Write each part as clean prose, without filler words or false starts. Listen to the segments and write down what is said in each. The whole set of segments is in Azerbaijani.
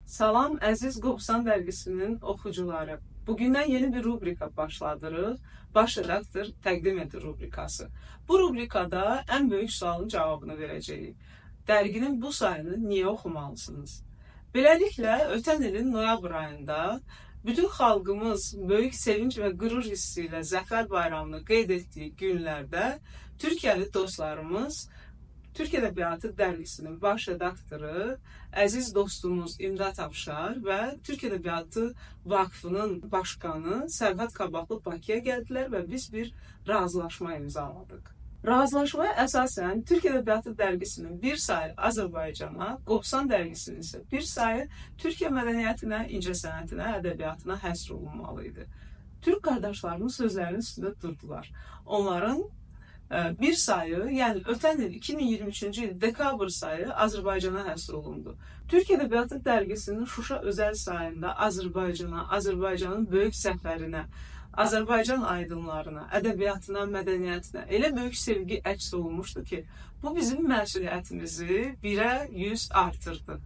Salam əziz Qobustan dərgisinin oxucuları. Bugündən yeni bir rubrika başladırıq. Baş redaktor təqdim edir rubrikası. Bu rubrikada ən böyük sualın cavabını verəcəyik. Dərginin bu sayını niyə oxumalısınız? Beləliklə, ötən ilin noyabr ayında bütün xalqımız böyük sevinç və qürur hissi ilə Zəfər bayramını qeyd etdiyi günlərdə Türkiyəli dostlarımız Türk Ədəbiyyatı dərgisinin baş redaktoru, əziz dostumuz İmdad Afşar və Türk Ədəbiyyatı Vakfının başqanı Sərhəd Qabaqlı Bakıya gəldilər və biz bir razılaşma imzaladıq. Razılaşmaya əsasən Türk Ədəbiyyatı dərgisinin bir sayı Azərbaycana, Qobustan dərgisinin isə bir sayı Türkiyə mədəniyyətinə, incəsənətinə, ədəbiyyatına həsr olunmalıydı. Türk qardaşlarımız sözlərinin üstündə durdular. Onların bir sayı, yəni ötən il 2023-cü il dekabr sayı Azərbaycana həsr olundu. Türk Ədəbiyyatı dərgisinin Şuşa özəl sayında Azərbaycana, Azərbaycanın böyük zəfərinə, Azərbaycan aydınlarına, ədəbiyyatına, mədəniyyətinə elə böyük sevgi əks olunmuşdu ki, bu bizim məsuliyyətimizi 1'ə 100 artırdı.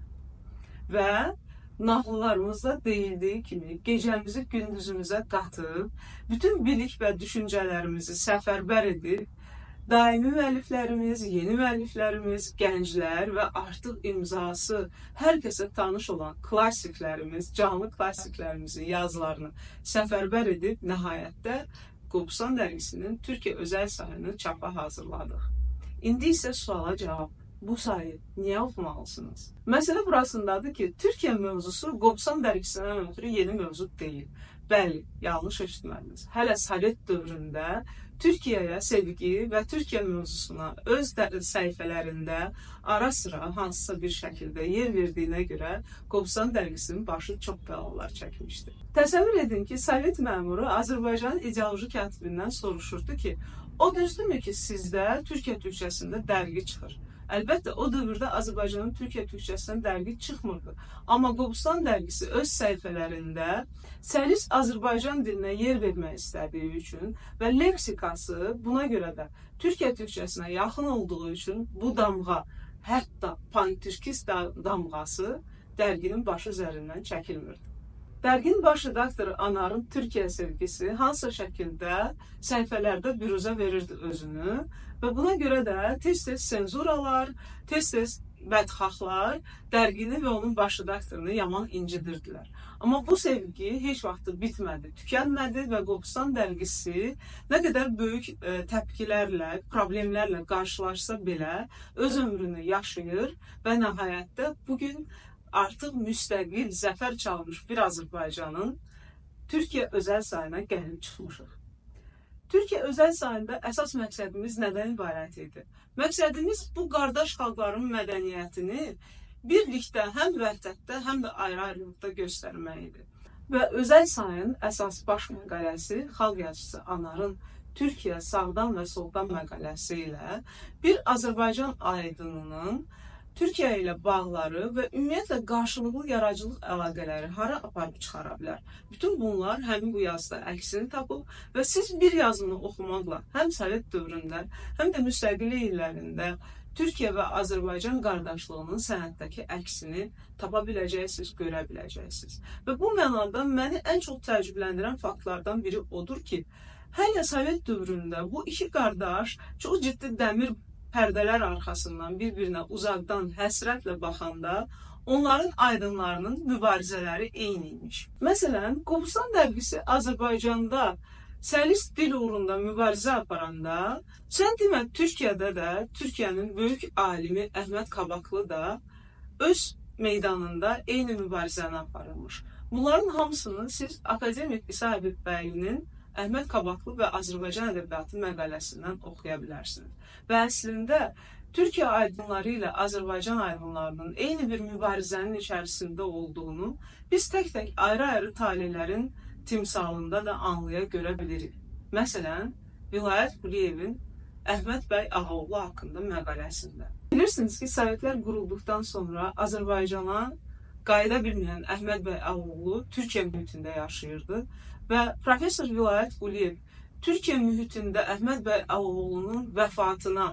Və nağıllarımızda deyildiyi kimi gecəmizi gündüzümüzə qatıb, bütün bilik və düşüncələrimizi səfərbər edib, daimi müəlliflərimiz, yeni müəlliflərimiz, gənclər və artıq imzası hər kəsə tanış olan klassiklərimiz, canlı klassiklərimizin yazılarını səfərbər edib, nəhayətdə Qobustan dərgisinin Türkiyə özəl sayını çapa hazırladıq. İndi isə suala cavab. Bu sayı niyə oxumalısınız? Məsələ burasındadır ki, Türkiyə mövzusu Qobustan dərgisindən ötürü yeni mövzu deyil. Bəli, yanlış eşitmədiniz. Hələ Sovet dövründə Türkiyəyə sevgi və Türkiyə mövzusuna öz səhifələrində ara sıra hansısa bir şəkildə yer verdiyinə görə Qobustan dərgisinin başı çox bəlalar çəkmişdi. Təsəvvür edin ki, Sovet məmuru Azərbaycanın ideoloji katibindən soruşurdu ki, o düzdürmü ki, sizdə Türkiyə türkçəsində dərgi çıxır? Əlbəttə, o dövrdə Azərbaycanın Türkiyə türkçəsindən dərgi çıxmırdı. Amma Qobustan dərgisi öz səhifələrində səlis Azərbaycan dilinə yer vermək istədiyi üçün və leksikası buna görə də Türkiyə türkçəsinə yaxın olduğu üçün bu damğa, hətta pan-türkist damğası dərginin başı üzərindən çəkilmirdi. Dərginin baş redaktoru Anarın Türkiyə sevgisi hansısa şəkildə səhifələrdə büruzə verirdi özünü və buna görə də tez-tez senzuralar, tez-tez bədxahlar dərgini və onun baş redaktorunu yaman incidirdilər. Amma bu sevgi heç vaxt bitmədi, tükənmədi və Qobustan dərgisi nə qədər böyük təpkilərlə, problemlərlə qarşılaşsa belə öz ömrünü yaşayır və nəhayətdə bugün artıq müstəqil, zəfər çalmış bir Azərbaycanın Türkiyə özəl sayına gəlib çıxmışıq. Türkiyə özəl sayında əsas məqsədimiz nədən ibarət idi? Məqsədimiz bu qardaş xalqların mədəniyyətini birlikdə, həm vəhdətdə, həm də ayrı-ayrılıqda göstərmək idi. Və özəl sayın əsas baş məqaləsi xalq yazıçısı Anarın Türkiyə sağdan və soldan məqaləsi ilə bir Azərbaycan aydınının Türkiyə ilə bağları və ümumiyyətlə qarşılıqlı yaradıcılıq əlaqələri hara aparıb çıxara bilər? Bütün bunlar həmin bu yazıda əksini tapıb və siz bir yazını oxumaqla həm Sovet dövründə, həm də müstəqillik illərində Türkiyə və Azərbaycan qardaşlığının sənətdəki əksini tapa biləcəksiniz, görə biləcəksiniz. Və bu mənada məni ən çox təəccübləndirən faktlardan biri odur ki, hələ Sovet dövründə bu iki qardaş çox ciddi dəmir pərdələr arxasından bir-birinə uzaqdan həsrətlə baxanda onların aydınlarının mübarizələri eyni imiş. Məsələn, Qobustan dərgisi Azərbaycanda səlis dil uğrunda mübarizə aparanda, sən demə Türkiyədə də Türkiyənin böyük alimi Əhməd Qabaqlı da öz meydanında eyni mübarizəni aparılmış. Bunların hamısını siz akademik İsa Həbibbəylinin Əhməd Qabaqlı və Azərbaycan ədəbiyyatı məqaləsindən oxuya bilərsiniz. Və əslində Türkiyə aydınları ilə Azərbaycan aydınlarının eyni bir mübarizənin içərisində olduğunu biz tək-tək ayrı-ayrı talihlərin timsalında da anlaya görə bilirik. Məsələn, Vilayət Quliyevin Əhməd bəy Ağaoğlu haqqında məqaləsində. Bilirsiniz ki, Sovetlər qurulduqdan sonra Azərbaycana qayıda bilməyən Əhməd bəy Ağaoğlu Türkiyə mühitində yaşayırdı. Və Profesör Vilayət Quliyev Türkiyə mühitində Əhməd bəy Ağaoğlunun vəfatına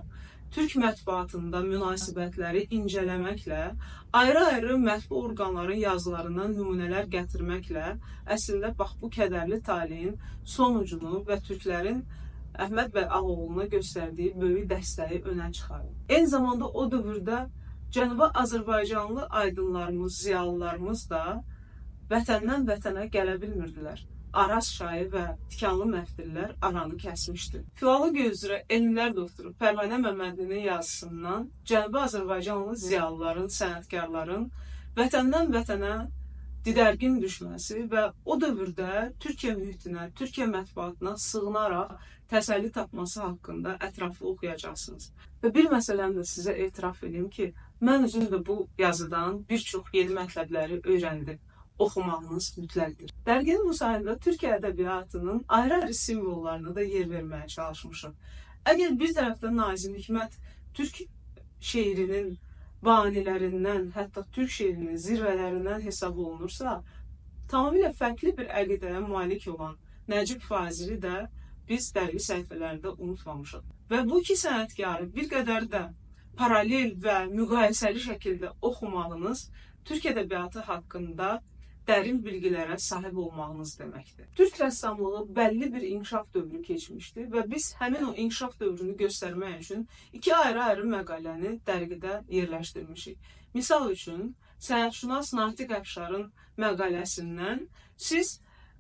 Türk mətbuatında münasibətləri incələməklə, ayrı-ayrı mətbu orqanların yazılarından nümunələr gətirməklə əslində bax bu kədərli taleyin sonucunu və türklərin Əhməd bəy Ağaoğluna göstərdiyi böyük dəstəyi önə çıxarır. Eyni zamanda o dövrdə Cənubi Azərbaycanlı aydınlarımız, ziyalılarımız da vətəndən vətənə gələ bilmirdilər. Araz çayı və tikanlı məftillər aranı kəsmişdi. Filologiya üzrə elmlər doktoru Pərvanə Məmmədlinin yazısından Cənubi Azərbaycanlı ziyalıların, sənətkarların vətəndən vətənə didərgin düşməsi və o dövrdə Türkiyə mühitinə, Türkiyə mətbuatına sığınaraq təsəlli tapması haqqında ətraflı oxuyacaqsınız. Və bir məsələni də sizə etiraf edeyim ki, mən özüm də bu yazıdan bir çox yeni mətləbləri öyrəndim. Oxumağınız mütləqdir. Dərginin bu sayında Türkiyə ədəbiyyatının ayrı-ayrı simvollarına da yer verməyə çalışmışıq. Əgər bir tərəfdə Nazim Hikmət Türk şeirinin banilərindən, hətta Türk şeirinin zirvələrindən hesab olunursa, tamamilə fərqli bir əqidəyə malik olan Nəcib Fazili də biz dərgi səhifələrində unutmamışıq. Və bu iki sənətkarı bir qədər də paralel və müqayisəli şəkildə oxumağınız Türk ədəbiyyatı haqqında dərin bilgilərə sahib olmağınız deməkdir. Türk rəssamlığı bəlli bir inkişaf dövrü keçmişdi və biz həmin o inkişaf dövrünü göstərmək üçün iki ayrı-ayrı məqaləni dərgidə yerləşdirmişik. Misal üçün, sənətşünas Natiq Əfşarın məqaləsindən siz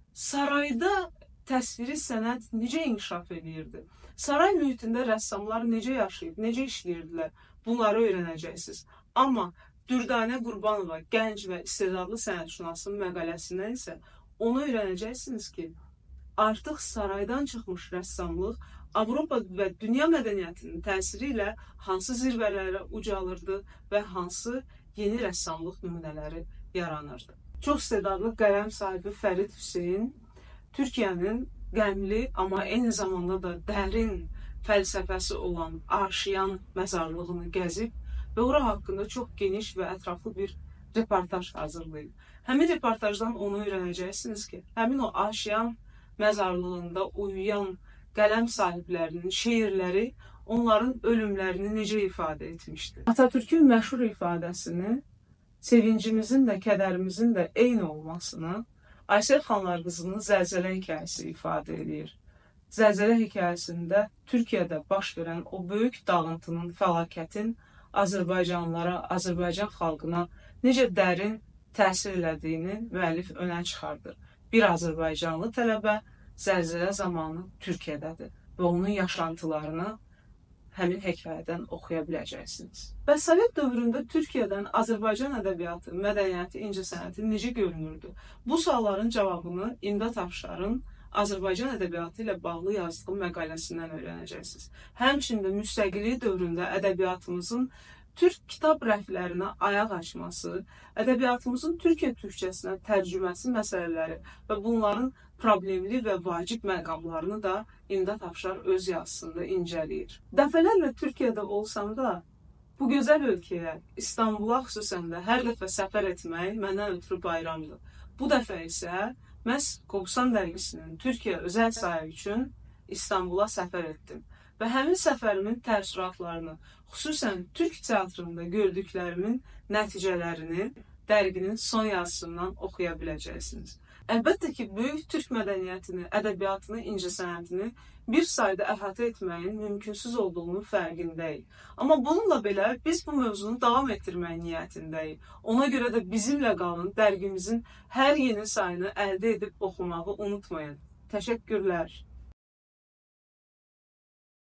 sarayda təsviri sənət necə inkişaf edirdi? Saray mühitində rəssamlar necə yaşayıb, necə işləyirdilər? Bunları öyrənəcəksiniz. Amma Dürdanə Qurbanova gənc və istedadlı sənətşünasın məqaləsindən isə onu öyrənəcəksiniz ki, artıq saraydan çıxmış rəssamlıq Avropa və dünya mədəniyyətinin təsiri ilə hansı zirvələrə ucalırdı və hansı yeni rəssamlıq nümunələri yaranırdı. Çox istedadlı qələm sahibi Fərid Hüseyn Türkiyənin qəmli, amma eyni zamanda da dərin fəlsəfəsi olan Aşiyan məzarlığını gəzib və ora haqqında çox geniş və ətraflı bir reportaj hazırlayıb. Həmin reportajdan onu öyrənəcəksiniz ki, həmin o Aşiyan məzarlığında uyuyan qələm sahiblərinin şeirləri onların ölümlərini necə ifadə etmişdi. Atatürk'ün məşhur ifadəsini, sevincimizin də, kədərimizin də eyni olmasını Aysel Xanlar qızının Zəlzələ hekayəsi ifadə edir. Zəlzələ hekayəsində Türkiyədə baş verən o böyük dağıntının, fəlakətin Azərbaycanlılara, Azərbaycan xalqına necə dərin təsir elədiyini müəllif önə çıxardır. Bir Azərbaycanlı tələbə zəlzələ zamanı Türkiyədədir və onun yaşantılarını həmin hekayədən oxuya biləcəksiniz. Və Sovet dövründə Türkiyədən Azərbaycan ədəbiyyatı, mədəniyyəti, incəsənəti necə görünürdü? Bu sualların cavabını İmdad Afşarın Azərbaycan ədəbiyyatı ilə bağlı yazdığı məqaləsindən öyrənəcəksiniz. Həmçində müstəqillik dövründə ədəbiyyatımızın Türk kitab rəflərinə ayaq açması, ədəbiyyatımızın Türkiyə türkçəsinə tərcüməsi məsələləri və bunların problemli və vacib məqamlarını da İmdad Afşar öz yazısında incələyir. Dəfələrlə Türkiyədə olsam da, bu gözəl ölkəyə, İstanbula xüsusən də hər dəfə səfər etmək məndən ötürü bayramdır. Bu dəfə isə məhz Qoqsan dərgisinin Türkiyə özəl sayı üçün İstanbula səfər etdim. Və həmin səfərimin təəssüratlarını, xüsusən Türk teatrında gördüklərimin nəticələrini dərginin son yazısından oxuya biləcəksiniz. Əlbəttə ki, böyük Türk mədəniyyətini, ədəbiyyatını, incəsənətini bir sayda əhatə etməyin mümkünsüz olduğunu fərqindəyik. Amma bununla belə biz bu mövzunu davam etdirmək niyyətindəyik. Ona görə də bizimlə qalın, dərgimizin hər yeni sayını əldə edib oxumağı unutmayın. Təşəkkürlər.